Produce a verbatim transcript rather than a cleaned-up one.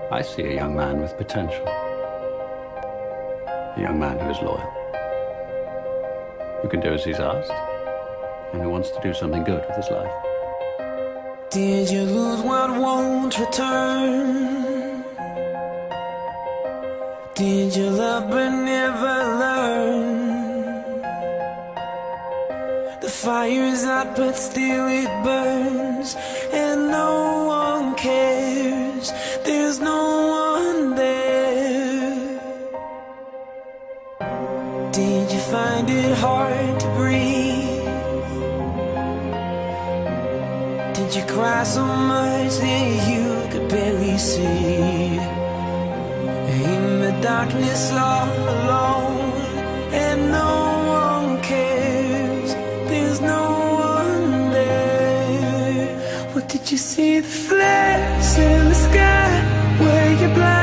I see a young man with potential. A young man who is loyal, who can do as he's asked, and who wants to do something good with his life. Did you lose what won't return? Did you love but never learn? The fire's out but still it burns, and no one cares. There's no one there. Did you find it hard to breathe? Did you cry so much that you could barely see? In the darkness all alone, and no one cares. There's no one there. What did you see? The flares in the sky where you blind?